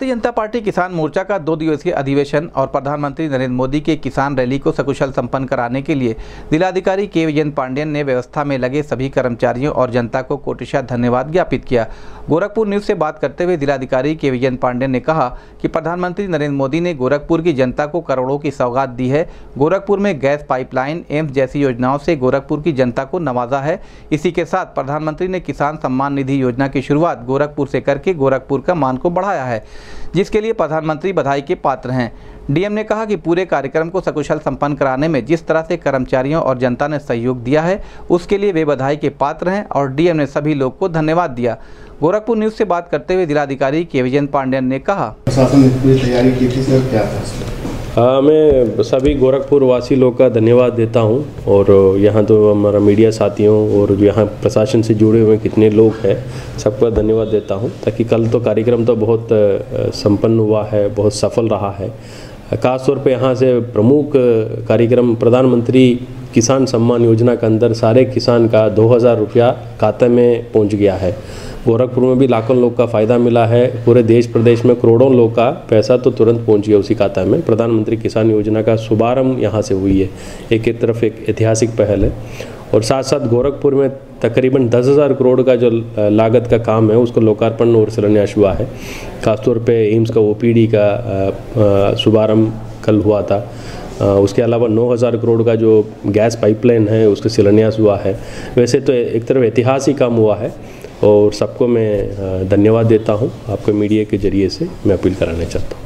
Bharatiya Janata party किसान मोर्चा का 2 दिवसीय अधिवेशन और प्रधानमंत्री नरेंद्र मोदी के किसान रैली को सकुशल संपन्न कराने के लिए जिलाधिकारी के विजय पांडेयन ने व्यवस्था में लगे सभी कर्मचारियों और जनता को कोटिशा धन्यवाद ज्ञापित किया। गोरखपुर न्यूज़ से बात करते हुए जिलाधिकारी के विजय पांडेयन ने कहा कि प्रधानमंत्री नरेंद्र मोदी ने गोरखपुर की जनता को करोड़ों की सौगात दी है। गोरखपुर में गैस पाइपलाइन, एम्स जैसी योजनाओं से गोरखपुर की जनता को नवाजा है। इसी के साथ प्रधानमंत्री ने किसान सम्मान निधि योजना की शुरुआत गोरखपुर से करके गोरखपुर का मान को बढ़ाया है, जिसके लिए प्रधानमंत्री बधाई के पात्र हैं। डीएम ने कहा कि पूरे कार्यक्रम को सकुशल संपन्न कराने में जिस तरह से कर्मचारियों और जनता ने सहयोग दिया है, उसके लिए वे बधाई के पात्र हैं और डीएम ने सभी लोग को धन्यवाद दिया। गोरखपुर न्यूज़ से बात करते हुए जिलाधिकारी के विजय पांडेयन ने कहा, प्रशासन ने पूरी तैयारी की थी सर, क्या था? मैं सभी गोरखपुर वासी लोग का धन्यवाद देता हूं और यहाँ तो हमारा मीडिया साथियों और यहाँ प्रशासन से जुड़े हुए कितने लोग हैं सबका धन्यवाद देता हूं, ताकि कल तो कार्यक्रम तो बहुत संपन्न हुआ है, बहुत सफल रहा है। खासतौर पे यहाँ से प्रमुख कार्यक्रम प्रधानमंत्री किसान सम्मान योजना के अंदर सारे किसान का 2000 रुपया खाते में पहुँच गया है। गोरखपुर में भी लाखों लोग का फ़ायदा मिला है। पूरे देश प्रदेश में करोड़ों लोग का पैसा तो तुरंत पहुंच गया उसी खाता में। प्रधानमंत्री किसान योजना का शुभारंभ यहाँ से हुई है। एक तरफ एक ऐतिहासिक पहल है और साथ साथ गोरखपुर में तकरीबन 10,000 करोड़ का जो लागत का काम है उसको लोकार्पण और शिलान्यास हुआ है। खासतौर पे एम्स का ओपीडी का शुभारंभ कल हुआ था। उसके अलावा 9,000 करोड़ का जो गैस पाइपलाइन है उसका शिलान्यास हुआ है। वैसे तो एक तरफ ऐतिहासिक काम हुआ है और सबको मैं धन्यवाद देता हूं। आपके मीडिया के जरिए से मैं अपील कराना चाहता हूं।